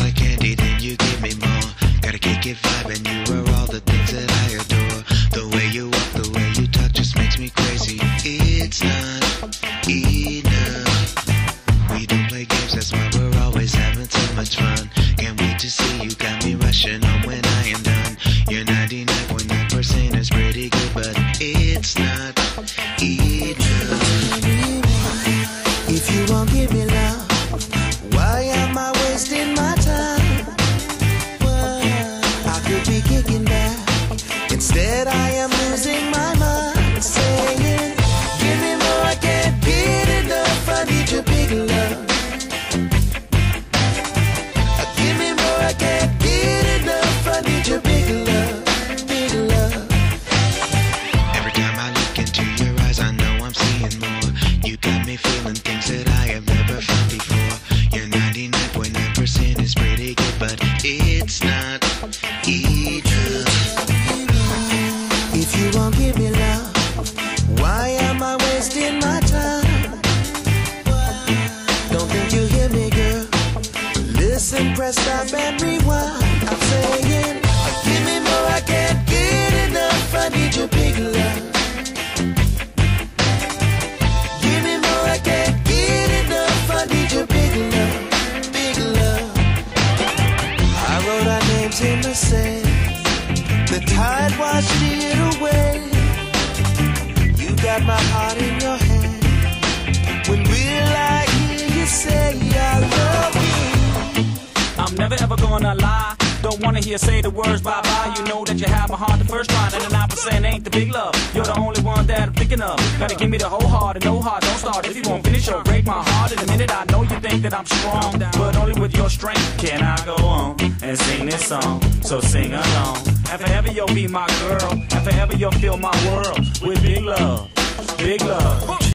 like candy, then you give me more. Gotta kick it vibing, you are all the things that I adore. The way you walk, the way you talk just makes me crazy. It's not enough. We don't play games, that's why we're always having so much fun. Can't wait to see you, got me rushing on when I am done. You're 99.9% is pretty good, but it's not enough. If you won't give me love, why am I wasting my time? I could be kicking back, instead I am losing my mind. Saying, give me more, I can't get enough, I need your big love. Give me more, I can't get enough, I need your big love, big love. Every time I look into your eyes, I know I'm seeing more. You got me feeling things that I have never felt before. Your 99.9% is pretty good, but it's not enough. If you won't give me love, why am I wasting my time? Don't think you hear me, girl. Listen, press stop and rewind. I'm saying, give me more, I can't get enough, I need your big love. Give me more, I can't get enough, I need your big love, big love. I wrote our names in the sand, the tide washed it away. You got my heart in your hand. When will I hear you say I love you? I'm never ever gonna lie. Don't wanna hear say the words bye-bye. You know that you have my heart the first try. 99% ain't the big love. You're the only one that I'm thinking of. Gotta give me the whole heart and no heart. Don't start if you won't finish or break my heart in a minute. I know you think that I'm strong, but only with your strength can I go on and sing this song. So sing along. And forever you'll be my girl. And forever you'll fill my world with big love. Big love.